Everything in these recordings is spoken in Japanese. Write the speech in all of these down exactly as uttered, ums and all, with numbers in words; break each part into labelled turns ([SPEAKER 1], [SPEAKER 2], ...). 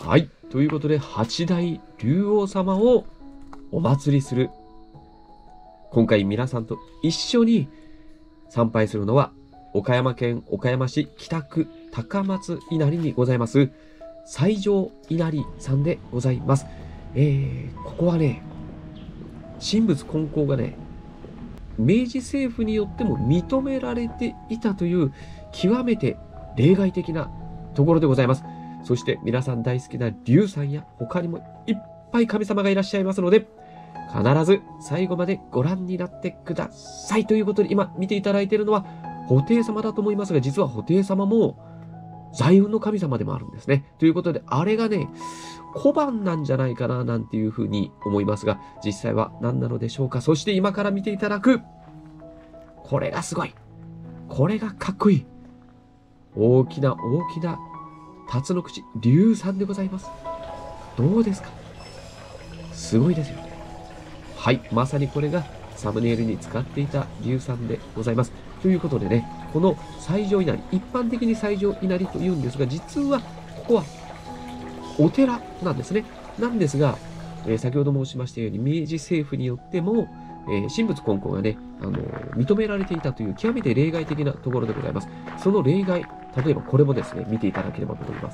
[SPEAKER 1] はい。ということで、八代竜王様をお祭りする。今回皆さんと一緒に参拝するのは、岡山県岡山市北区高松稲荷にございます、西条稲荷さんでございます。えー、ここはね、神仏混交がね、明治政府によっても認められていたという極めて例外的なところでございます。そして皆さん大好きな龍さんや他にもいっぱい神様がいらっしゃいますので、必ず最後までご覧になってください。ということで今見ていただいているのは布袋様だと思いますが、実は布袋様も財運の神様でもあるんですね。ということで、あれがね、小判なんじゃないかななんていうふうに思いますが、実際は何なのでしょうか。そして今から見ていただく、これがすごい。これがかっこいい。大きな大きな辰の口、龍さんでございます。どうですか？すごいですよね。はい、まさにこれがサムネイルに使っていた龍さんでございます。ということでね、この西条稲荷、一般的に西条稲荷と言うんですが、実はここはお寺なんですね。なんですが、えー、先ほど申しましたように、明治政府によっても、えー、神仏混交がね、あのー、認められていたという極めて例外的なところでございます。その例外、例えばこれもですね、見ていただければと思います。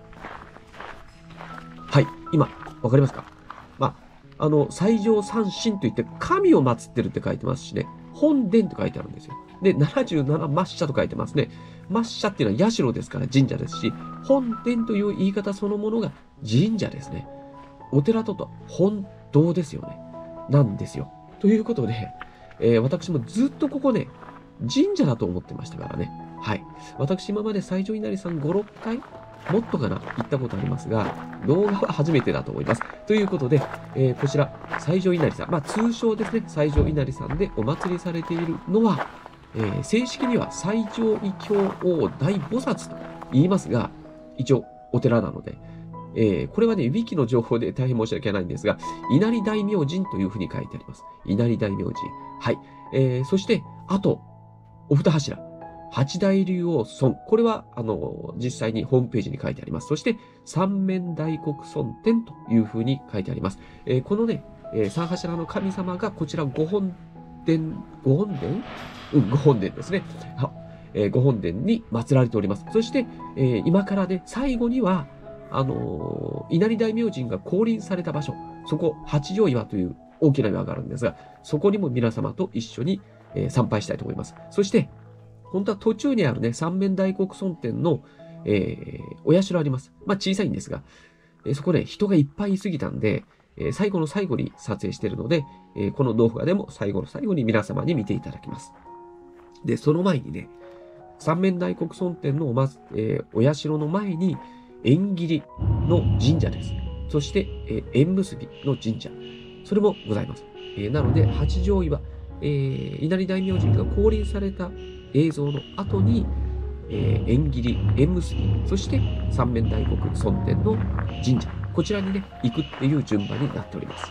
[SPEAKER 1] はい、今、わかりますか？まあ、あの、西条三神といって、神を祀ってるって書いてますしね、本殿と書いてあるんですよ。で、ななじゅうなな末社と書いてますね。末社っていうのは社ですから神社ですし、本殿という言い方そのものが神社ですね。お寺とと本堂ですよね。なんですよ。ということで、えー、私もずっとここね、神社だと思ってましたからね。はい。私今まで西条稲荷さんご、ろっかいもっとかな行ったことありますが、動画は初めてだと思います。ということで、えー、こちら、西条稲荷さん、まあ通称ですね、西条稲荷さんでお祭りされているのは、えー、正式には西条異教王大菩薩と言いますが、一応お寺なので、えー、これはね、ウィキの情報で大変申し訳ないんですが、稲荷大明神というふうに書いてあります。稲荷大明神。はい。えー、そして、あと、お二柱。八大竜王尊。これは、あの、実際にホームページに書いてあります。そして、三面大黒尊天というふうに書いてあります。えー、このね、えー、三柱の神様がこちらご本殿、ご本殿うん、ご本殿ですね。はえー、ご本殿に祀られております。そして、えー、今からね、最後には、あのー、稲荷大明神が降臨された場所、そこ、八条岩という大きな岩があるんですが、そこにも皆様と一緒に、えー、参拝したいと思います。そして、本当は途中にあるね、三面大黒尊天の、えー、お社あります。まあ小さいんですが、えー、そこね、人がいっぱいいすぎたんで、えー、最後の最後に撮影しているので、えー、この動画でも最後の最後に皆様に見ていただきます。で、その前にね、三面大黒尊天のおま、えー、お社の前に、縁切りの神社です。そして、えー、縁結びの神社。それもございます。えー、なので、八条岩、えー、稲荷大明神が降臨された映像の後に、えー、縁切り、縁結び、そして三面大黒尊天の神社。こちらにね、行くっていう順番になっております。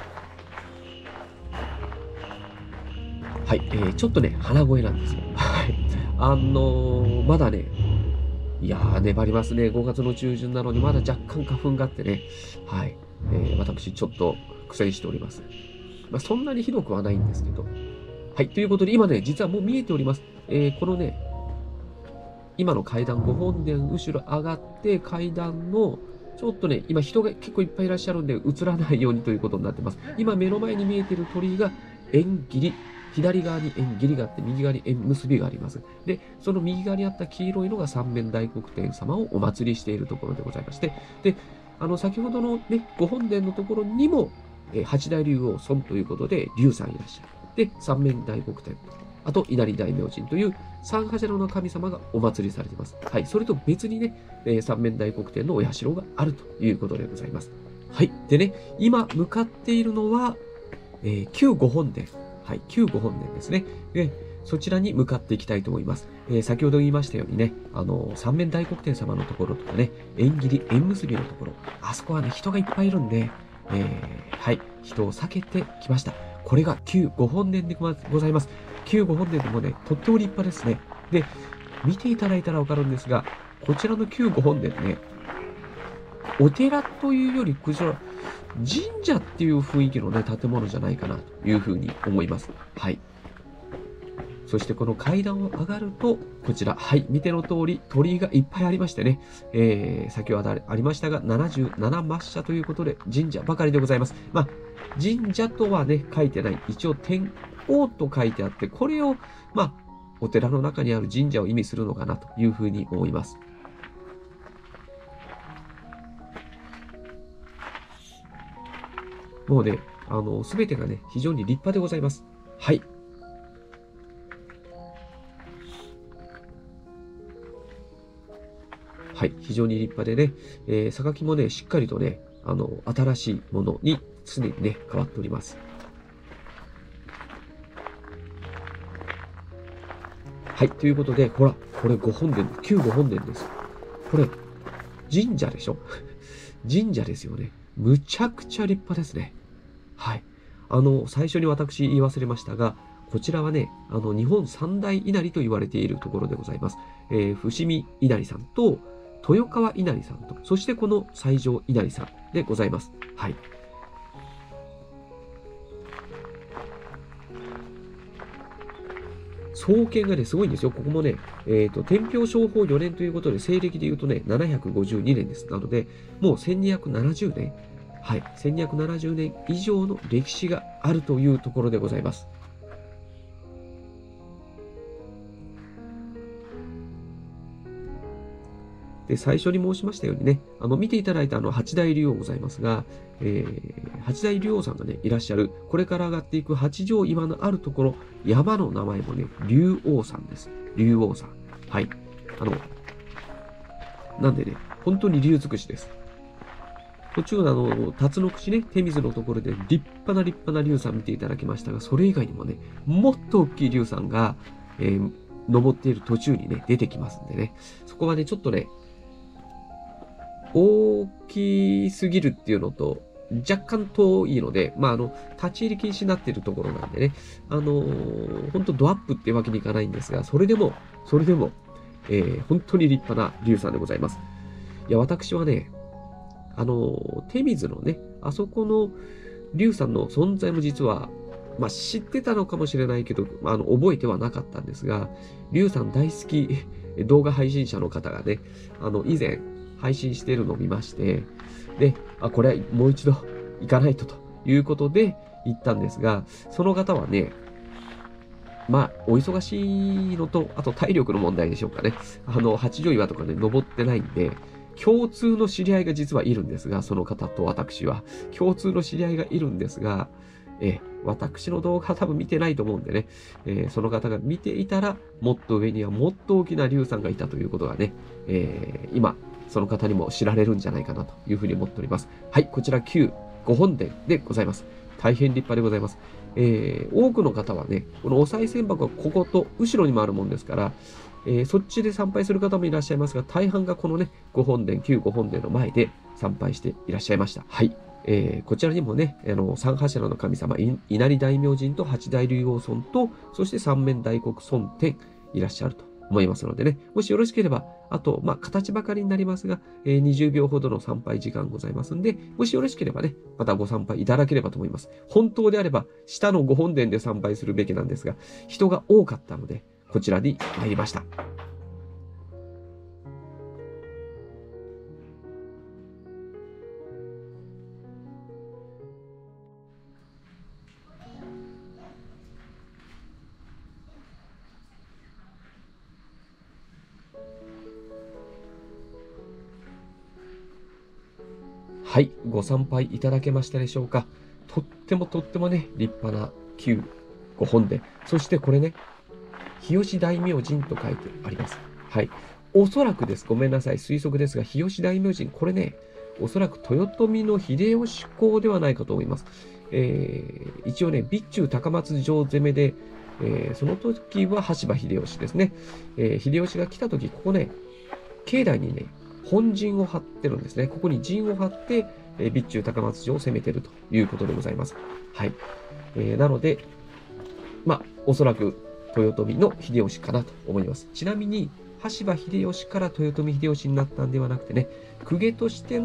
[SPEAKER 1] はい、えー、ちょっとね、鼻声なんですよ。はい。あのー、まだね、いやー、粘りますね。ごがつの中旬なのに、まだ若干花粉があってね。はい。えー、私、ちょっと苦戦しております。まあ、そんなにひどくはないんですけど。はい。ということで、今ね、実はもう見えております。えー、このね、今の階段、ご本殿後ろ上がって、階段の、ちょっとね、今人が結構いっぱいいらっしゃるんで、映らないようにということになってます。今、目の前に見えている鳥居が、縁切り。左側に縁切りがあって、右側に縁結びがあります。で、その右側にあった黄色いのが三面大黒天様をお祭りしているところでございまして、で、あの、先ほどのね、ご本殿のところにも、えー、八大竜王尊ということで、竜さんいらっしゃる。で、三面大黒天、あと、稲荷大明神という三柱の神様がお祭りされています。はい。それと別にね、えー、三面大黒天のお社があるということでございます。はい。でね、今向かっているのは、えー、旧ご本殿。はい、旧ご本殿ですね。で、そちらに向かっていきたいと思います。えー、先ほど言いましたようにね、あの、三面大黒天様のところとかね、縁切り、縁結びのところ、あそこはね、人がいっぱいいるんで、えー、はい、人を避けてきました。これが旧ご本殿でございます。旧ご本殿でもね、とっても立派ですね。で、見ていただいたらわかるんですが、こちらの旧ご本殿ね、 お寺というより、こちら、神社っていう雰囲気のね、建物じゃないかなというふうに思います。はい。そしてこの階段を上がると、こちら、はい、見ての通り、鳥居がいっぱいありましてね、えー、先ほどありましたが、ななじゅうなな末社ということで、神社ばかりでございます。まあ、神社とはね、書いてない。一応、天王と書いてあって、これを、まあ、お寺の中にある神社を意味するのかなというふうに思います。もうね、あの、すべてがね、非常に立派でございます。はい。はい、非常に立派でね、えー、榊もね、しっかりとね、あの、新しいものに常にね、変わっております。はい、ということで、ほら、これご本殿、旧ご本殿です。これ、神社でしょ神社ですよね。むちゃくちゃ立派ですね。はい。あの、最初に私言い忘れましたが、こちらはね、あの、日本三大稲荷と言われているところでございます。えー、伏見稲荷さんと、豊川稲荷さんと、そしてこの西条稲荷さんでございます。はい。創建がね、すごいんですよ。ここもね、えっと、天平商法よねんということで、西暦で言うとね、ななひゃくごじゅうにねんです。なので、もうせんにひゃくななじゅうねん、はい、せんにひゃくななじゅうねん以上の歴史があるというところでございます。で、最初に申しましたようにね、あの、見ていただいたあの、八大竜王ございますが、えー、八大竜王さんがね、いらっしゃる、これから上がっていく八条岩のあるところ、山の名前もね、竜王山です。竜王山。はい。あの、なんでね、本当に竜尽くしです。途中、あの、辰の口ね、手水のところで立派な立派な竜さん見ていただきましたが、それ以外にもね、もっと大きい竜さんが、えー、登っている途中にね、出てきますんでね、そこはね、ちょっとね、大きすぎるっていうのと、若干遠いので、まあ、あの、立ち入り禁止になっているところなんでね、あのー、本当ドアップっていうわけにいかないんですが、それでも、それでも、えー、本当に立派な竜さんでございます。いや、私はね、あのー、手水のね、あそこの竜さんの存在も実は、まあ、知ってたのかもしれないけど、あの、覚えてはなかったんですが、竜さん大好き動画配信者の方がね、あの、以前、配信しているのを見まして、で、あ、これはもう一度行かないとということで行ったんですが、その方はね、まあ、お忙しいのと、あと体力の問題でしょうかね。あの、八丈岩とかね、登ってないんで、共通の知り合いが実はいるんですが、その方と私は、共通の知り合いがいるんですが、え私の動画多分見てないと思うんでね、えー、その方が見ていたら、もっと上にはもっと大きな竜さんがいたということがね、えー、今、その方にも知られるんじゃないかなというふうに思っております。はい、こちら旧ご本殿でございます。大変立派でございます。えー、多くの方はね、このお賽銭箱はここと後ろにもあるもんですから、えー、そっちで参拝する方もいらっしゃいますが、大半がこのね、ご本殿、旧ご本殿の前で参拝していらっしゃいました。はい。えー、こちらにもね、あの、三柱の神様、稲荷大明神と八大竜王尊と、そして三面大黒尊天いらっしゃると思いますのでね、もしよろしければ、あと、まあ、形ばかりになりますが、えー、にじゅうびょうほどの参拝時間ございますんで、もしよろしければね、またご参拝いただければと思います。本当であれば、下のご本殿で参拝するべきなんですが、人が多かったので、こちらに参りました。はい、ご参拝いただけましたでしょうか。とってもとってもね、立派な旧ご本殿。そしてこれね、日吉大明神と書いてあります。はい。おそらくです。ごめんなさい。推測ですが、日吉大明神、これね、おそらく豊臣の秀吉公ではないかと思います。えー、一応ね、備中高松城攻めで、えー、その時は羽柴秀吉ですね。えー、秀吉が来た時、ここね、境内にね、本陣を張ってるんですね。ここに陣を張って、えー、備中高松城を攻めてるということでございます。はい。えー、なので、まあ、おそらく豊臣の秀吉かなと思います。ちなみに、羽柴秀吉から豊臣秀吉になったんではなくてね、公家としての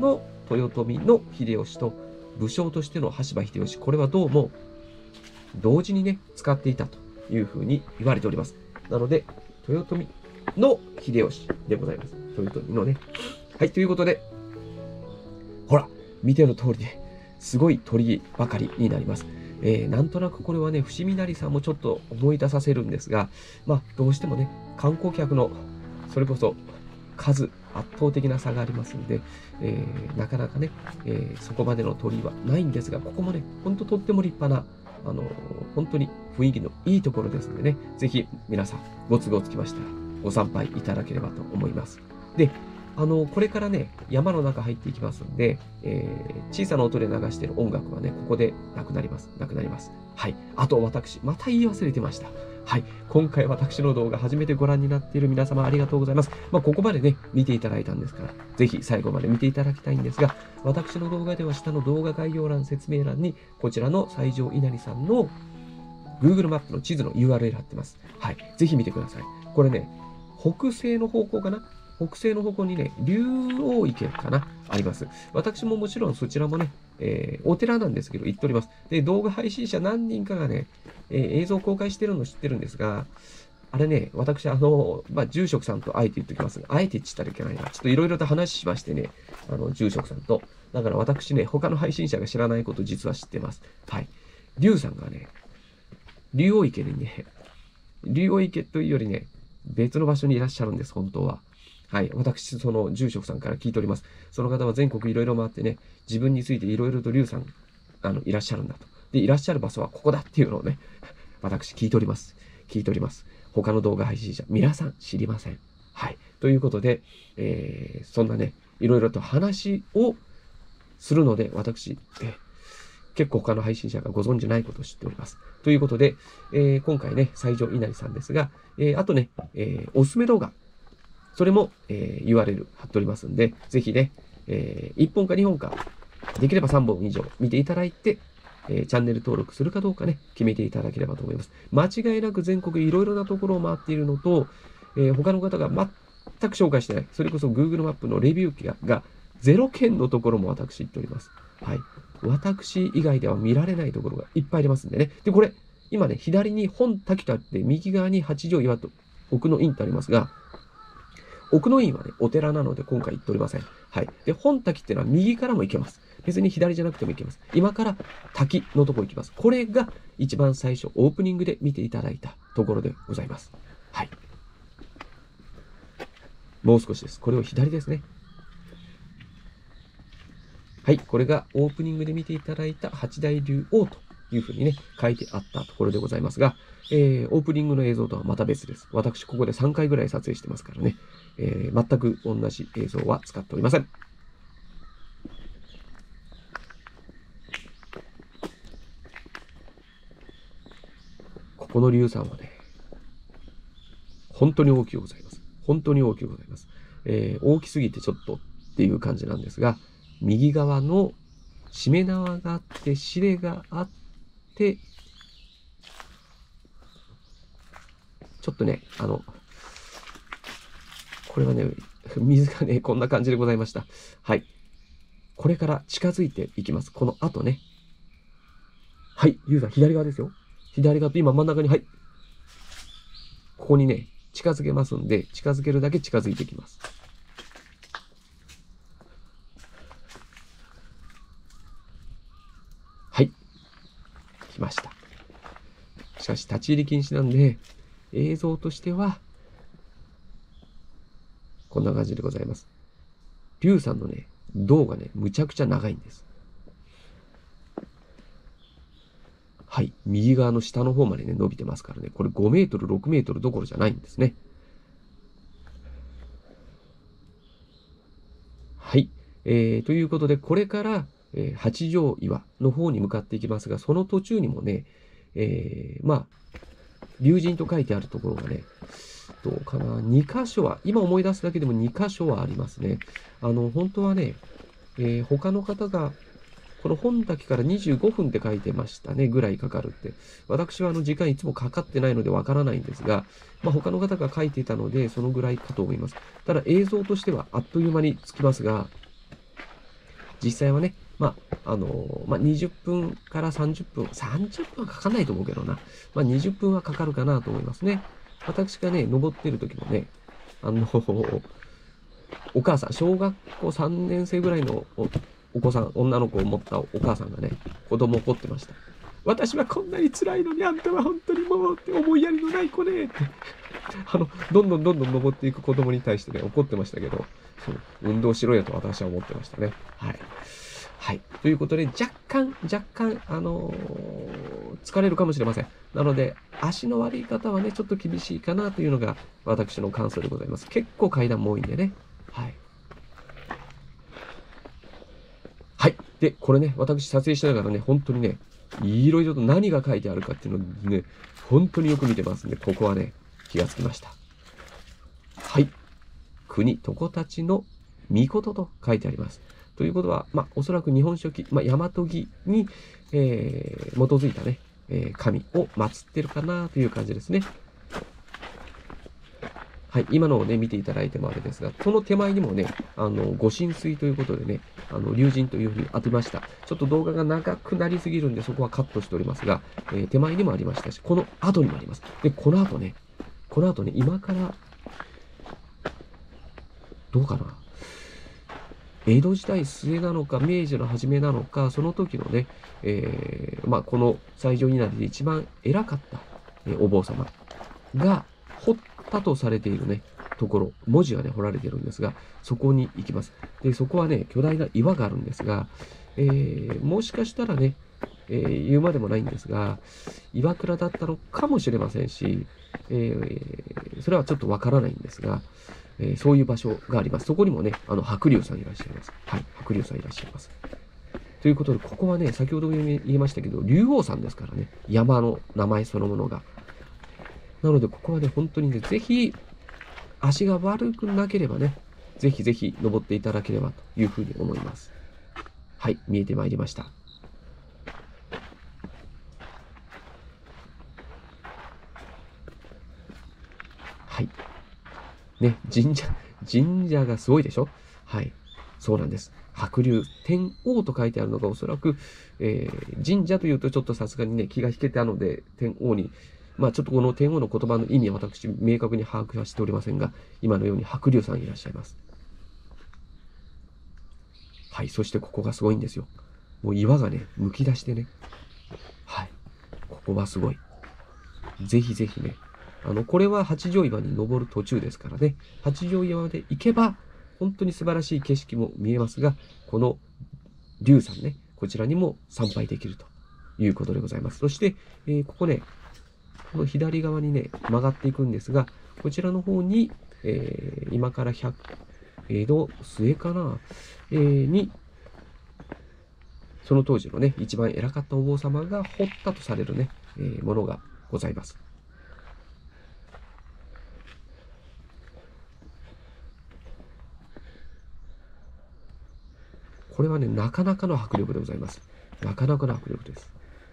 [SPEAKER 1] 豊臣の秀吉と武将としての羽柴秀吉、これはどうも同時にね、使っていたというふうに言われております。なので、豊臣の秀吉でございます。豊臣のね。はい、ということで、ほら、見ての通りで、すごい鳥ばかりになります。えー、なんとなくこれはね、伏見成さんもちょっと思い出させるんですが、まあ、どうしてもね、観光客の、それこそ、数、圧倒的な差がありますんで、えー、なかなかね、えー、そこまでの鳥居はないんですが、ここもね、ほんととっても立派な、あのー、本当に雰囲気のいいところですのでね、ぜひ皆さん、ご都合つきましたら、ご参拝いただければと思います。で、あの、これからね、山の中入っていきますんで、えー、小さな音で流している音楽はね、ここでなくなります。なくなります。はい。あと、私、また言い忘れてました。はい。今回私の動画初めてご覧になっている皆様ありがとうございます。まあ、ここまでね、見ていただいたんですから、ぜひ最後まで見ていただきたいんですが、私の動画では下の動画概要欄、説明欄に、こちらの西条稲荷さんの Google マップの地図の ユーアールエル 貼ってます。はい。ぜひ見てください。これね、北西の方向かな北西の方向にね、竜王池かなあります。私ももちろんそちらもね、えー、お寺なんですけど行っております。で、動画配信者何人かがね、えー、映像公開してるの知ってるんですが、あれね、私、あの、まあ、住職さんとあえて言っておきますが、あえて言ったらいけないな。ちょっといろいろと話しましてね、あの、住職さんと。だから私ね、他の配信者が知らないこと実は知ってます。はい。竜さんがね、竜王池にね、竜王池というよりね、別の場所にいらっしゃるんです、本当は。はい。私、その住職さんから聞いております。その方は全国いろいろ回ってね、自分についていろいろと竜さん、あの、いらっしゃるんだと。で、いらっしゃる場所はここだっていうのをね、私聞いております。聞いております。他の動画配信者、皆さん知りません。はい。ということで、えー、そんなね、いろいろと話をするので、私、え結構他の配信者がご存じないことを知っております。ということで、えー、今回ね、西条稲荷さんですが、えー、あとね、えー、おすすめ動画、それも、えー、ユーアールエル 貼っておりますんで、ぜひね、えー、いっぽんかにほんか、できればさんぼん以上見ていただいて、えー、チャンネル登録するかどうかね、決めていただければと思います。間違いなく全国いろいろなところを回っているのと、えー、他の方が全く紹介してない、それこそ Google マップのレビューがゼロけんのところも私言っております。はい。私以外では見られないところがいっぱいありますんでね。で、これ、今ね、左に本滝とあって、右側に八丈岩と奥の院とありますが、奥の院はね、お寺なので今回行っておりません。はい。で、本滝っていうのは右からも行けます。別に左じゃなくても行けます。今から滝のとこ行きます。これが一番最初、オープニングで見ていただいたところでございます。はい。もう少しです。これを左ですね。はい。これがオープニングで見ていただいた八大竜王というふうにね、書いてあったところでございますが、えー、オープニングの映像とはまた別です。私、ここでさんかいぐらい撮影してますからね、えー、全く同じ映像は使っておりません。ここの竜さんはね、本当に大きくございます。本当に大きくございます。えー、大きすぎてちょっとっていう感じなんですが、右側のしめ縄があって、しれがあって、ちょっとね、あの、これはね、水がね、こんな感じでございました。はい。これから近づいていきます。この後ね。はい。ゆうさん、左側ですよ。左側と今真ん中に、はい。ここにね、近づけますんで、近づけるだけ近づいていきます。はい。来ました。しかし、立ち入り禁止なんで、映像としては、こんな感じでございます。竜さんのね、胴がね、むちゃくちゃ長いんです。はい。右側の下の方までね、伸びてますからね。これごメートル、ろくメートルどころじゃないんですね。はい。えー、ということで、これから、えー、八丈岩の方に向かっていきますが、その途中にもね、えー、まあ、龍神と書いてあるところがね、どうかな、にかしょは、今思い出すだけでもにかしょはありますね。あの、本当はね、えー、他の方が、この本滝からにじゅうごふんって書いてましたね、ぐらいかかるって。私はあの時間いつもかかってないのでわからないんですが、まあ、他の方が書いていたので、そのぐらいかと思います。ただ映像としてはあっという間につきますが、 実際はね、まあ、あのー、まあ、にじゅっぷんからさんじゅっぷん、さんじゅっぷんはかかんないと思うけどな。まあ、にじゅっぷんはかかるかなと思いますね。私がね、登ってる時もね、あのー、お母さん、小学校さんねん生ぐらいの お, お子さん、女の子を持ったお母さんがね、子供を怒ってました。私はこんなに辛いのに、あんたは本当にもうって思いやりのない子ねって。あの、どんどんどんどん登っていく子供に対してね、怒ってましたけど、そう、運動しろよと私は思ってましたね。はい。はい。ということで、若干、若干、あのー、疲れるかもしれません。なので、足の悪い方はね、ちょっと厳しいかなというのが、私の感想でございます。結構階段も多いんでね。はい。はい。で、これね、私撮影しながらね、本当にね、いろいろと何が書いてあるかっていうのをね、本当によく見てますんで、ここはね、気がつきました。はい。国、床たちの御事と書いてあります。ということは、まあ、おそらく日本書紀、まあ、大和義に、えー、基づいたね、えー、神を祀ってるかなという感じですね。はい、今のをね、見ていただいてもあれですが、その手前にもね、あの、ご神水ということでね、あの、龍神というふうに当てました。ちょっと動画が長くなりすぎるんで、そこはカットしておりますが、えー、手前にもありましたし、この後にもあります。で、この後ね、この後ね、今から、どうかな。江戸時代末なのか、明治の初めなのか、その時のね、えー、まあ、この最上稲荷で一番偉かった、えー、お坊様が掘ったとされているね、ところ、文字がね、彫られているんですが、そこに行きます。で、そこはね、巨大な岩があるんですが、えー、もしかしたらね、えー、言うまでもないんですが、岩倉だったのかもしれませんし、えー、それはちょっとわからないんですが、えー、そういう場所があります。そこにもね、あの、白龍さんいらっしゃいます。はい、白龍さんいらっしゃいます。ということで、ここはね、先ほど言いましたけど、竜王さんですからね、山の名前そのものが。なので、ここはね、本当にね、ぜひ、足が悪くなければね、ぜひぜひ登っていただければというふうに思います。はい、見えてまいりました。はい。ね、神社、神社がすごいでしょ？はい。そうなんです。白龍、天王と書いてあるのがおそらく、えー、神社というとちょっとさすがにね、気が引けたので、天王に、まあちょっとこの天王の言葉の意味は私、明確に把握はしておりませんが、今のように白龍さんいらっしゃいます。はい。そしてここがすごいんですよ。もう岩がね、剥き出してね。はい。ここはすごい。ぜひぜひね、あの、これは八丈岩に登る途中ですからね、八丈岩まで行けば、本当に素晴らしい景色も見えますが、この龍さんね、こちらにも参拝できるということでございます。そして、えー、ここね、この左側にね、曲がっていくんですが、こちらの方に、えー、今からひゃく、江戸末かな、えー、に、その当時のね、一番偉かったお坊様が彫ったとされるね、えー、ものがございます。これはね、なかなかの迫力でございます。なかなかの迫力です。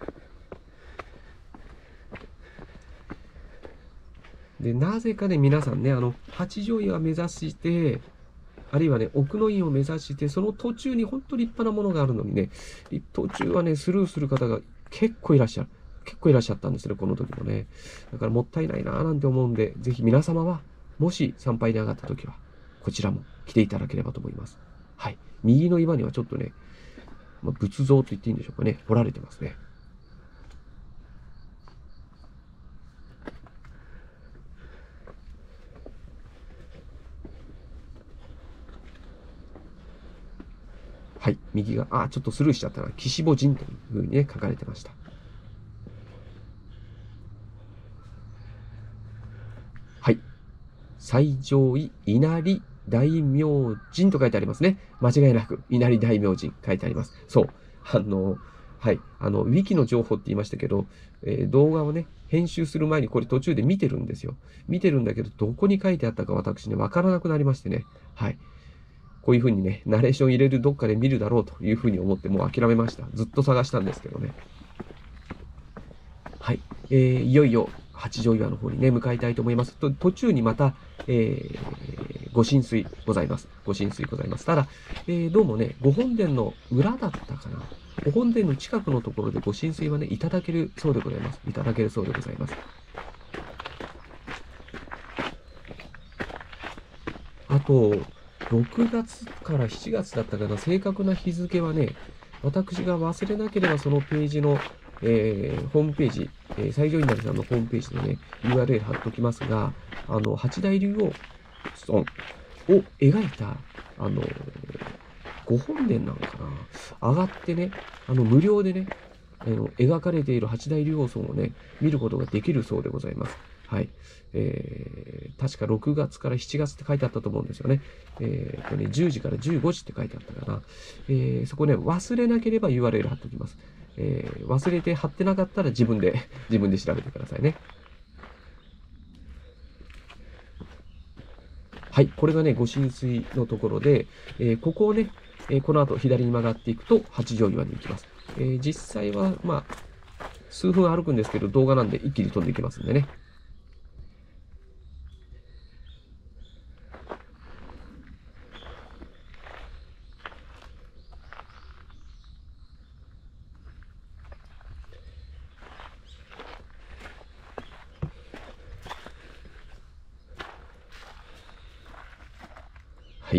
[SPEAKER 1] で、なぜかね、皆さんね、あの、八丈岩を目指して、あるいはね、奥の院を目指して、その途中に本当に立派なものがあるのにね、途中はね、スルーする方が結構いらっしゃる。結構いらっしゃったんですね、この時もね。だからもったいないなぁなんて思うんで、ぜひ皆様は、もし参拝に上がった時は、こちらも来ていただければと思います。はい。右の岩にはちょっとね、まあ、仏像と言っていいんでしょうかね、彫られてますね。はい。右が、あ、ちょっとスルーしちゃったな。岸母神というふうにね、書かれてました。はい。最上位稲荷大明神と書いてありますね。間違いなく、稲荷大明神書いてあります。そう。あの、はい。あの、ウィキの情報って言いましたけど、えー、動画をね、編集する前にこれ途中で見てるんですよ。見てるんだけど、どこに書いてあったか私ね、わからなくなりましてね。はい。こういうふうにね、ナレーション入れるどっかで見るだろうというふうに思ってもう諦めました。ずっと探したんですけどね。はい。えー、いよいよ八丈岩の方にね、向かいたいと思います。と途中にまた、 えー、ご神水ございます。ご神水ございます。ただ、えー、どうもね、ご本殿の裏だったかな。ご本殿の近くのところでご神水はね、いただけるそうでございます。いただけるそうでございます。あと、ろくがつからしちがつだったかな、正確な日付はね、私が忘れなければそのページの、えー、ホームページ、えー、西条稲荷さんのホームページのね、ユーアールエル 貼っときますが、あの、八大竜王尊を描いた、あの、ご本殿なのかな、上がってね、あの、無料でね、あの描かれている八大竜王尊をね、見ることができるそうでございます。はい。えー、確かろくがつからしちがつって書いてあったと思うんですよね。えーとね、じゅうじからじゅうごじって書いてあったかな。えー、そこね、忘れなければ ユーアールエル 貼っておきます。えー、忘れて貼ってなかったら自分で、自分で調べてくださいね。はい。これがね、ご神水のところで、えー、ここをね、えー、この後左に曲がっていくと八丈岩に行きます。えー、実際は、まあ、数分歩くんですけど、動画なんで一気に飛んでいきますんでね。はい。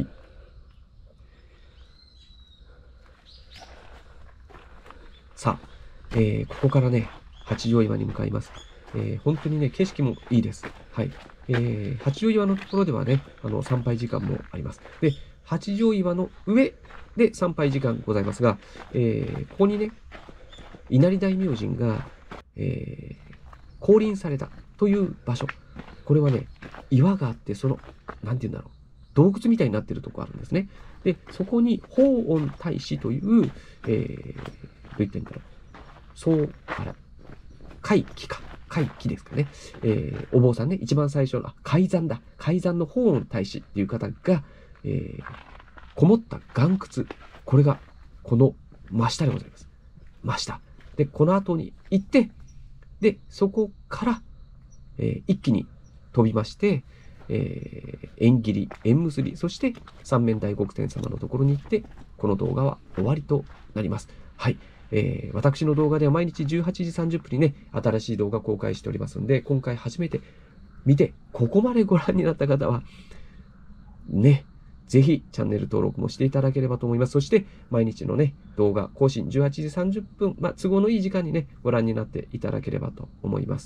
[SPEAKER 1] さあ、えー、ここからね、八丈岩に向かいます。えー、本当にね、景色もいいです。はい。えー、八丈岩のところではね、あの、参拝時間もあります。で、八丈岩の上で参拝時間ございますが、えー、ここにね、稲荷大明神が、えー、降臨されたという場所。これはね、岩があって、その、なんて言うんだろう。洞窟みたいになってるとこあるんですね。で、そこに、法恩大師という、えー、どう言ってんだろう。そう、あら、海気か。海気ですかね。えー、お坊さんね、一番最初の、あ、海山だ。海山の法恩大師っていう方が、えー、こもった岩窟。これが、この真下でございます。真下。で、この後に行って、で、そこから、えー、一気に飛びまして、えー、縁切り、縁結び、そして三面大極天様のところに行って、この動画は終わりとなります。はい。えー、私の動画では毎日じゅうはちじさんじゅっぷんにね、新しい動画公開しておりますんで、今回初めて見て、ここまでご覧になった方は、ね、ぜひチャンネル登録もしていただければと思います。そして、毎日のね、動画更新じゅうはちじさんじゅっぷん、まあ、都合のいい時間にね、ご覧になっていただければと思います。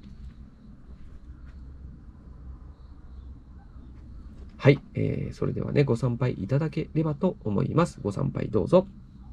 [SPEAKER 1] はい、えー、それではね、ご参拝いただければと思います。ご参拝どうぞ。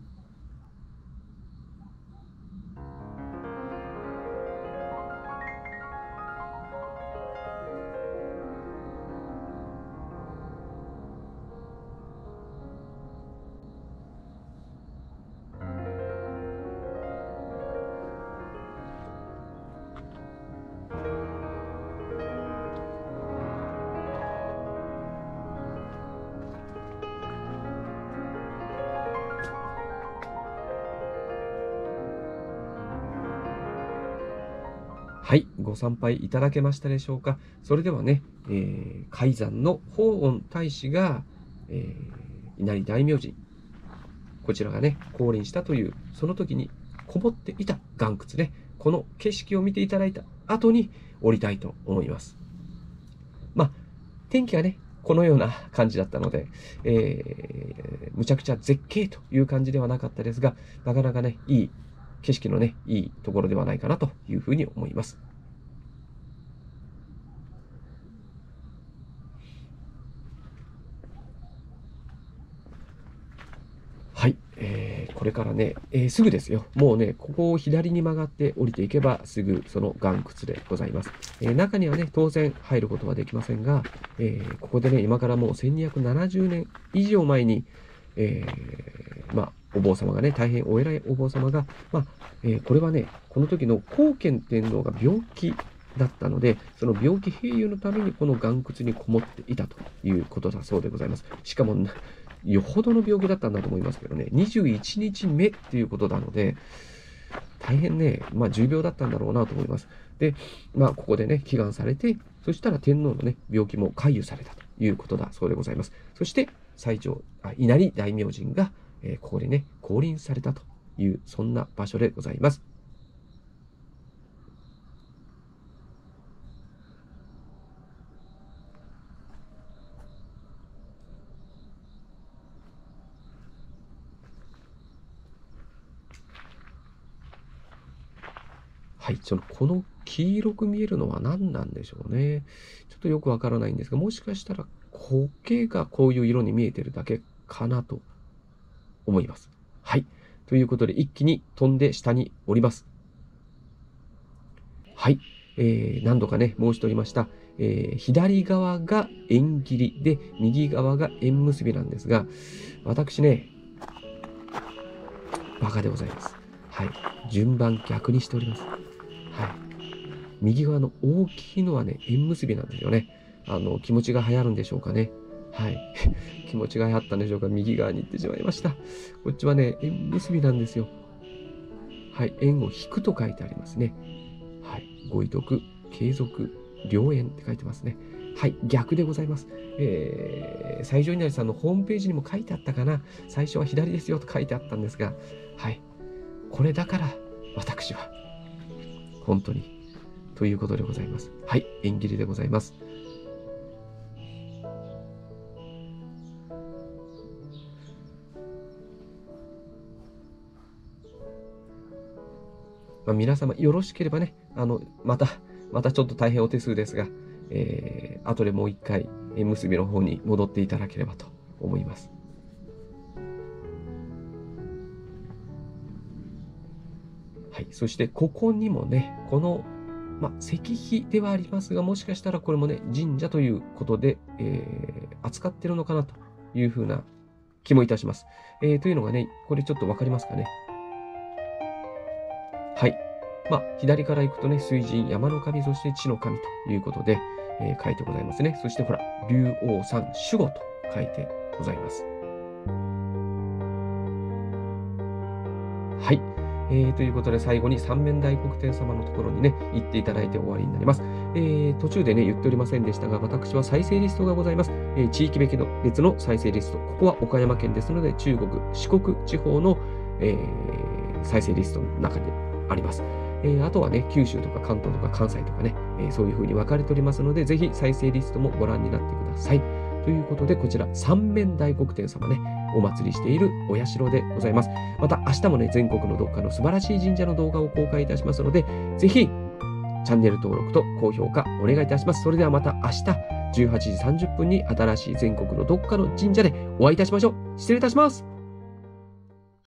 [SPEAKER 1] はい、ご参拝いただけましたでしょうか。それではね、えー、海山の法恩大師が、えー、稲荷大明神、こちらがね、降臨したという、その時にこもっていた岩窟ね、この景色を見ていただいた後に降りたいと思います。まあ、天気がね、このような感じだったので、えー、むちゃくちゃ絶景という感じではなかったですが、なかなかね、いい景色のね、いいところではないかなというふうに思います。はい、えー、これからね、えー、すぐですよ。もうね、ここを左に曲がって降りていけば、すぐその岩窟でございます。えー、中にはね、当然入ることはできませんが、えー、ここでね、今からもうせんにひゃくななじゅうねん以上前に、えー、まあ、お坊様がね、大変お偉いお坊様が、まあ、えー、これはね、この時の光顕天皇が病気だったので、その病気併誘のためにこの岩窟にこもっていたということだそうでございます。しかも、よほどの病気だったんだと思いますけどね、にじゅういちにちめっていうことなので、大変ね、まあ重病だったんだろうなと思います。で、まあここでね、祈願されて、 そしたら天皇のね、病気も回癒されたということだそうでございます。そして、西条、あ稲荷大明神が、えー、ここでね、降臨されたという、そんな場所でございます。はい、その、この黄色く見えるのは何なんでしょうね。ちょっとよくわからないんですが、もしかしたら苔がこういう色に見えてるだけかなと思います。はい。ということで、一気に飛んで下に降ります。はい。えー、何度かね、申しておりました。えー、左側が縁切りで、右側が縁結びなんですが、私ね、バカでございます。はい。順番逆にしております。はい。右側の大きいのはね、縁結びなんですよね。あの、気持ちが流行るんでしょうかね。はい。気持ちが流行ったんでしょうか。右側に行ってしまいました。こっちはね、縁結びなんですよ。はい。縁を引くと書いてありますね。はい。ご遺徳、継続、良縁って書いてますね。はい。逆でございます。えー、西条稲荷さんのホームページにも書いてあったかな。最初は左ですよと書いてあったんですが、はい。これだから、私は、本当に、ということでございます。はい。縁切りでございます。まあ、皆様よろしければね、あの、また、またちょっと大変お手数ですが、えー、後でもう一回、縁結びの方に戻っていただければと思います。はい。そして、ここにもね、この、まあ、石碑ではありますが、もしかしたらこれもね、神社ということで、えー、扱ってるのかなというふうな気もいたします。えー、というのがね、これちょっとわかりますかね。はい。まあ、左から行くとね、水神、山の神、そして地の神ということで、えー、書いてございますね。そしてほら、竜王さん守護と書いてございます。はい。えー、ということで、最後に三面大黒天様のところにね、行っていただいて終わりになります。えー、途中でね、言っておりませんでしたが、私は再生リストがございます。えー、地域別の別の再生リスト。ここは岡山県ですので、中国、四国地方の、えー、再生リストの中にあります。えー、あとはね、九州とか関東とか関西とかね、えー、そういう風に分かれておりますので、ぜひ再生リストもご覧になってください。ということで、こちら、三面大黒天様ね、お祭りしているお社でございます。また、明日もね、全国のどっかの素晴らしい神社の動画を公開いたしますので、ぜひ、チャンネル登録と高評価お願いいたします。それではまた明日、じゅうはちじさんじゅっぷんに新しい全国のどっかの神社でお会いいたしましょう。失礼いたします。